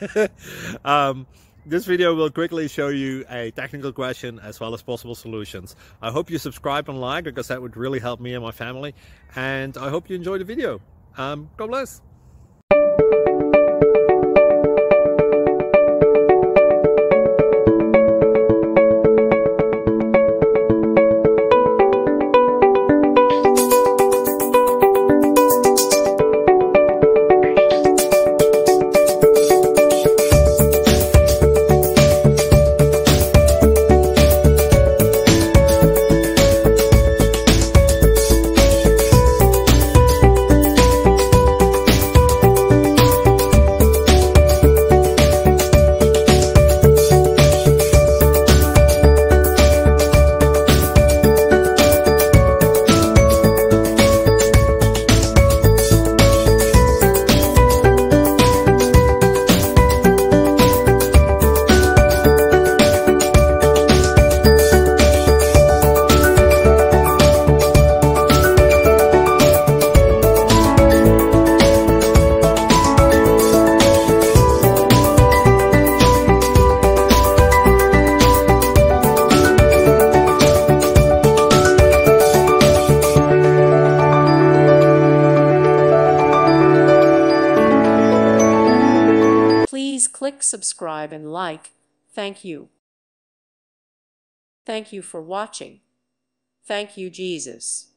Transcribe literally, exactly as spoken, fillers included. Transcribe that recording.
um, this video will quickly show you a technical question as well as possible solutions. I hope you subscribe and like, because that would really help me and my family. And I hope you enjoy the video. Um, God bless. Please click subscribe and like. Thank you. Thank you for watching. Thank you, Jesus.